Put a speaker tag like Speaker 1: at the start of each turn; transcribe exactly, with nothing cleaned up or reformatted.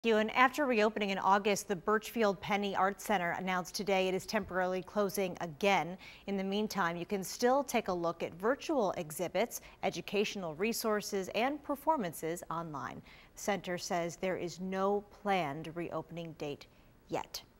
Speaker 1: And after reopening in August, the Burchfield Penny Art Center announced today it is temporarily closing again. In the meantime, you can still take a look at virtual exhibits, educational resources, and performances online. The center says there is no planned reopening date yet.